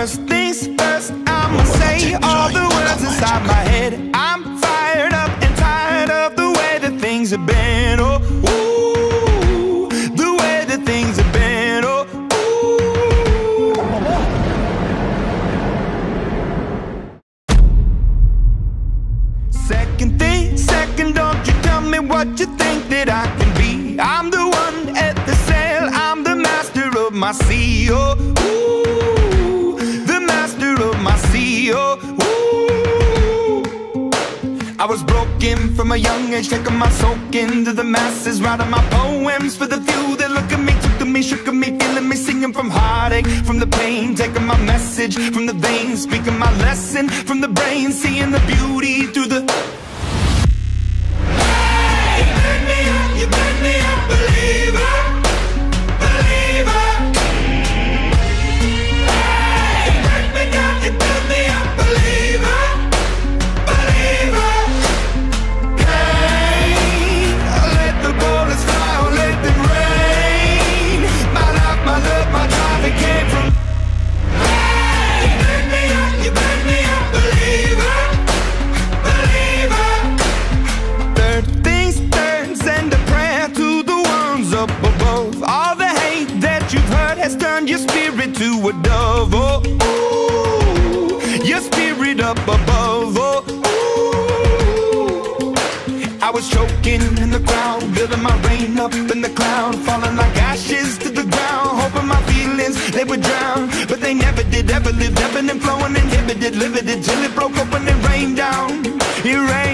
First things first, I'ma say all the words inside my head. I'm fired up and tired of the way that things have been. Oh, ooh, the way that things have been. Oh, ooh. Second thing, second, don't you tell me what you think that I can be. I'm the one at the sail, I'm the master of my sea. Oh, ooh, the master of my sea. Oh, ooh. I was broken from a young age, taking my soak into the masses, writing my poems for the few that look at me, took to me, shook at me, feeling me, singing from heartache, from the pain, taking my message from the veins, speaking my lesson from the brain, seeing the beauty through the... You made me a believer, believer. Hey, you break me down, you build me up, believer, believer. Hey, let the bullets fly or let them rain. My life, my love, my drive, it came from. Hey, you made me a believer, believer. Third things turns and a prayer to the ones up above. All the hate that you've heard has turned your spirit to a dove. Oh, ooh, your spirit up above. Oh, ooh. I was choking in the crowd, building my rain up in the cloud, falling like ashes to the ground, hoping my feelings, they would drown. But they never did, ever lived, ebbing and flowing, inhibited, limited, till it broke open and rained down. It rained.